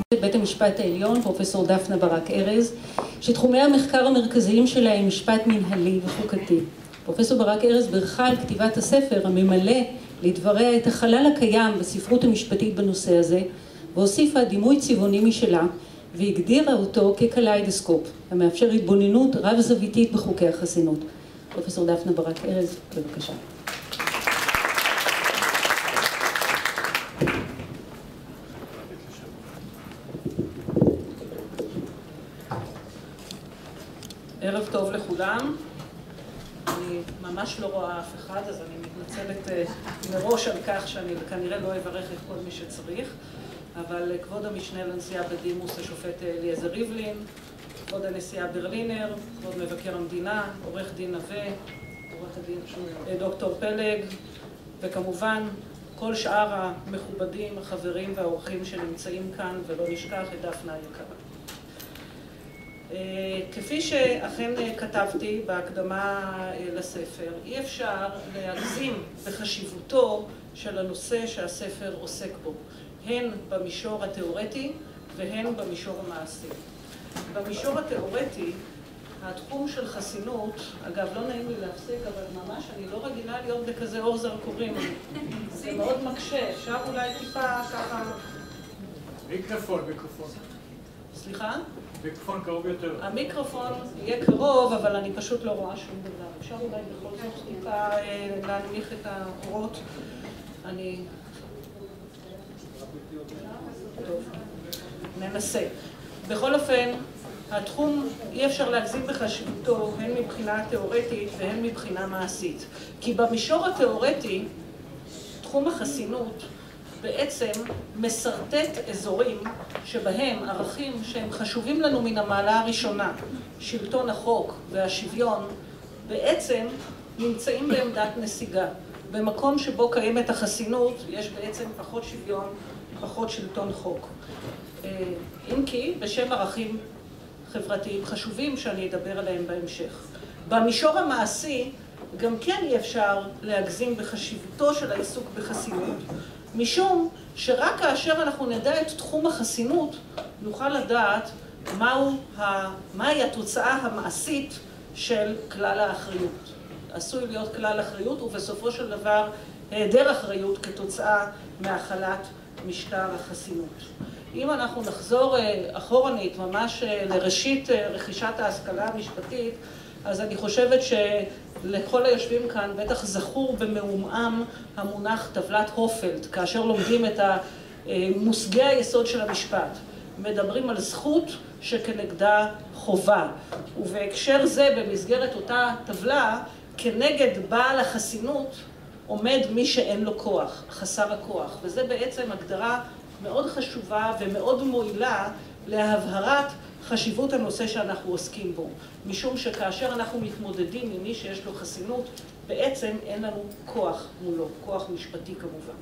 בית המשפט העליון, פרופסור דפנה ברק ארז, שתחומי המחקר המרכזיים שלה הם משפט מנהלי וחוקתי. פרופסור ברק ארז ברכה על כתיבת הספר הממלא לדבריה את החלל הקיים בספרות המשפטית בנושא הזה, והוסיפה דימוי צבעוני משלה, והגדירה אותו כקליידוסקופ, המאפשר התבוננות רב-זוויתית בחוקי החסינות. פרופסור דפנה ברק ארז, בבקשה. ערב טוב לכולם. אני ממש לא רואה אף אחד, אז אני מתנצלת מראש על כך שאני כנראה לא אברך את כל מי שצריך, אבל כבוד המשנה לנשיאה בדימוס השופט אליעזר ריבלין, כבוד הנשיאה ברלינר, כבוד מבקר המדינה, עורך דין נווה, עורך הדין דוקטור פלג, וכמובן כל שאר המכובדים, החברים והאורחים שנמצאים כאן, ולא נשכח את דפנה היקרה. כפי שאכן כתבתי בהקדמה לספר, אי אפשר להגזים בחשיבותו של הנושא שהספר עוסק בו, הן במישור התיאורטי והן במישור המעשי. במישור התיאורטי, התחום של חסינות, אגב לא נעים לי להפסיק, אבל ממש אני לא רגילה להיות בכזה אור זרקורים, זה מאוד מקשה, אפשר אולי טיפה ככה... מיקרופון. סליחה? מיקרופון קרוב יותר. המיקרופון יהיה קרוב, אבל אני פשוט לא רואה שום דבר. אפשר אולי בכל זאת טיפה להנמיך את האורות. טוב, ננסה. בכל אופן, התחום אי אפשר להגזים בחשיבותו הן מבחינה תיאורטית והן מבחינה מעשית. כי במישור התיאורטי, תחום החסינות בעצם מסרטט אזורים שבהם ערכים שהם חשובים לנו מן המעלה הראשונה, שלטון החוק והשוויון, בעצם נמצאים בעמדת נסיגה. במקום שבו קיימת החסינות יש בעצם פחות שוויון, פחות שלטון חוק. אם כי בשם ערכים חברתיים חשובים שאני אדבר עליהם בהמשך. במישור המעשי גם כן אי אפשר להגזים בחשיבותו של העיסוק בחסינות, משום שרק כאשר אנחנו נדע את תחום החסינות, נוכל לדעת מהי התוצאה המעשית של כלל האחריות. עשוי להיות כלל אחריות, ובסופו של דבר היעדר אחריות כתוצאה מהחלת משטר החסינות. אם אנחנו נחזור אחורנית, ממש לראשית רכישת ההשכלה המשפטית, אז אני חושבת שלכל היושבים כאן בטח זכור במעומעם המונח טבלת הופלד, כאשר לומדים את מושגי היסוד של המשפט. מדברים על זכות שכנגדה חובה. ובהקשר זה, במסגרת אותה טבלה, כנגד בעל החסינות עומד מי שאין לו כוח, חסר הכוח. וזה בעצם הגדרה מאוד חשובה ומאוד מועילה להבהרת חשיבות הנושא שאנחנו עוסקים בו. משום שכאשר אנחנו מתמודדים עם מי שיש לו חסינות, בעצם אין לנו כוח מולו, כוח משפטי כמובן.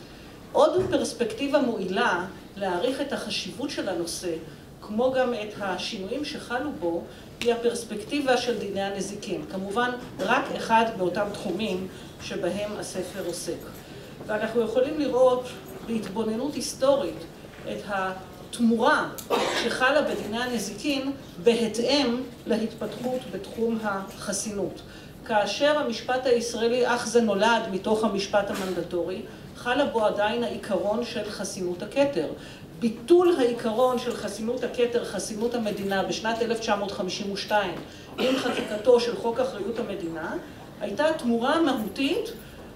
עוד פרספקטיבה מועילה להעריך את החשיבות של הנושא, כמו גם את השינויים שחלו בו, היא הפרספקטיבה של דיני הנזיקין. כמובן, רק אחד מאותם תחומים שבהם הספר עוסק. ואנחנו יכולים לראות בהתבוננות היסטורית את התמורה שחלה בדיני הנזיקין בהתאם להתפתחות בתחום החסינות. כאשר המשפט הישראלי, אך זה נולד מתוך המשפט המנדטורי, חלה בו עדיין העיקרון של חסינות הכתר. ביטול העיקרון של חסינות הכתר, חסינות המדינה, בשנת 1952, עם חקיקתו של חוק אחריות המדינה, הייתה תמורה מהותית.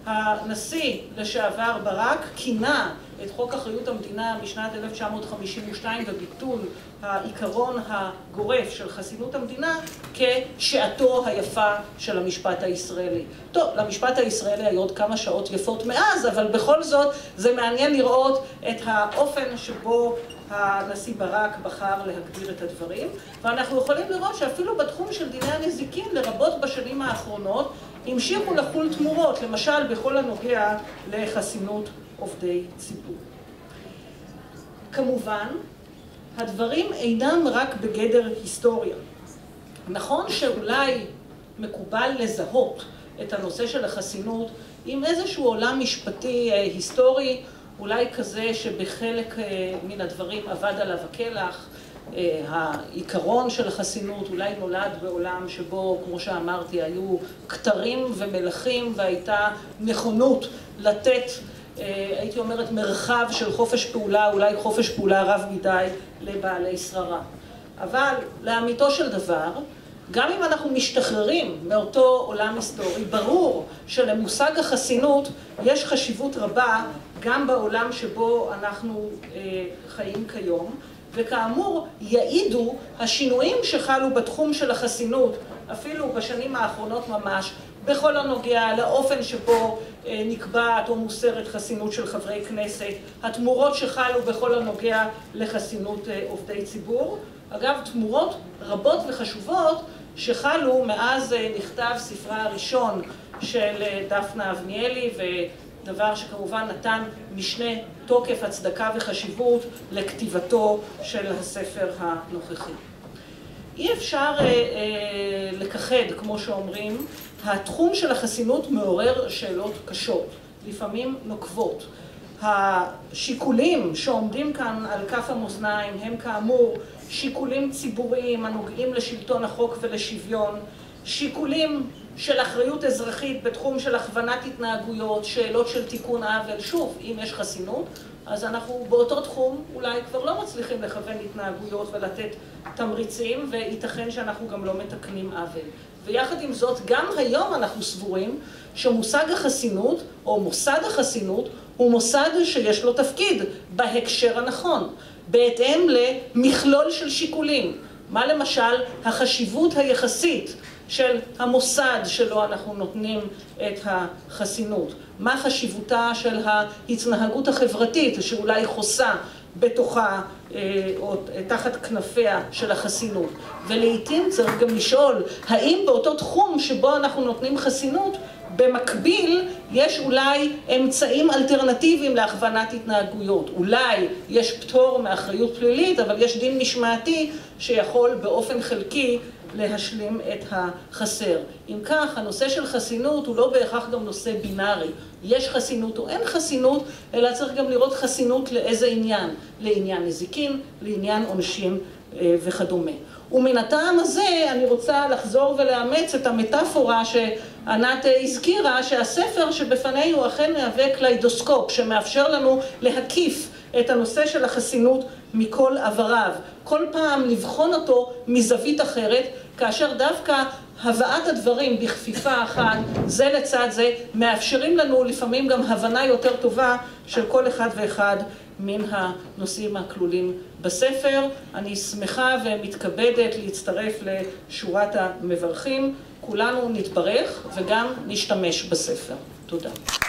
הנשיא לשעבר ברק כינה את חוק אחריות המדינה משנת 1952 וביטול העיקרון הגורף של חסינות המדינה כשעתו היפה של המשפט הישראלי. טוב, למשפט הישראלי היו עוד כמה שעות יפות מאז, אבל בכל זאת זה מעניין לראות את האופן שבו הנשיא ברק בחר להגדיר את הדברים, ואנחנו יכולים לראות שאפילו בתחום של דיני הנזיקין, לרבות בשנים האחרונות, המשיכו לחול תמורות, למשל בכל הנוגע לחסינות עובדי ציבור. כמובן, הדברים אינם רק בגדר היסטוריה. נכון שאולי מקובל לזהות את הנושא של החסינות עם איזשהו עולם משפטי היסטורי, אולי כזה שבחלק מן הדברים עבד עליו הכלח. העיקרון של החסינות אולי נולד בעולם שבו, כמו שאמרתי, היו כתרים ומלכים והייתה נכונות לתת, הייתי אומרת, מרחב של חופש פעולה, אולי חופש פעולה רב מדי לבעלי שררה. אבל לאמיתו של דבר, גם אם אנחנו משתחררים מאותו עולם היסטורי, ברור שלמושג החסינות יש חשיבות רבה גם בעולם שבו אנחנו חיים כיום, וכאמור יעידו השינויים שחלו בתחום של החסינות, אפילו בשנים האחרונות ממש, בכל הנוגע לאופן שבו נקבעת או מוסרת חסינות של חברי כנסת, התמורות שחלו בכל הנוגע לחסינות עובדי ציבור. אגב, תמורות רבות וחשובות שחלו מאז נכתב ספרה הראשון של דפנה אבניאלי, ודבר שכמובן נתן משנה תוקף, הצדקה וחשיבות לכתיבתו של הספר הנוכחי. אי אפשר לכחד, כמו שאומרים, התחום של החסינות מעורר שאלות קשות, לפעמים נוקבות. השיקולים שעומדים כאן על כף המאזניים הם כאמור שיקולים ציבוריים הנוגעים לשלטון החוק ולשוויון, שיקולים של אחריות אזרחית בתחום של הכוונת התנהגויות, שאלות של תיקון עוול. שוב, אם יש חסינות, אז אנחנו באותו תחום אולי כבר לא מצליחים לכוון התנהגויות ולתת תמריצים, וייתכן שאנחנו גם לא מתקנים עוול. ויחד עם זאת, גם היום אנחנו סבורים שמושג החסינות, או מוסד החסינות, הוא מוסד שיש לו תפקיד בהקשר הנכון, בהתאם למכלול של שיקולים. מה למשל החשיבות היחסית של המוסד שלו אנחנו נותנים את החסינות? מה חשיבותה של ההתנהגות החברתית שאולי חוסה בתוכה או תחת כנפיה של החסינות? ולעיתים צריך גם לשאול, האם באותו תחום שבו אנחנו נותנים חסינות, במקביל יש אולי אמצעים אלטרנטיביים להכוונת התנהגויות. אולי יש פטור מאחריות פלילית, אבל יש דין משמעתי שיכול באופן חלקי להשלים את החסר. אם כך, הנושא של חסינות הוא לא בהכרח גם נושא בינארי. יש חסינות או אין חסינות, אלא צריך גם לראות חסינות לאיזה עניין. לעניין נזיקין, לעניין עונשים וכדומה. ומן הטעם הזה אני רוצה לחזור ולאמץ את המטאפורה שענת הזכירה, שהספר שבפנינו אכן מהווה קליידוסקופ שמאפשר לנו להקיף את הנושא של החסינות מכל עבריו. כל פעם לבחון אותו מזווית אחרת, כאשר דווקא הבאת הדברים בכפיפה אחת, זה לצד זה, מאפשרים לנו לפעמים גם הבנה יותר טובה של כל אחד ואחד מן הנושאים הכלולים בספר. אני שמחה ומתכבדת להצטרף לשורת המברכים. כולנו נתברך וגם נשתמש בספר. תודה.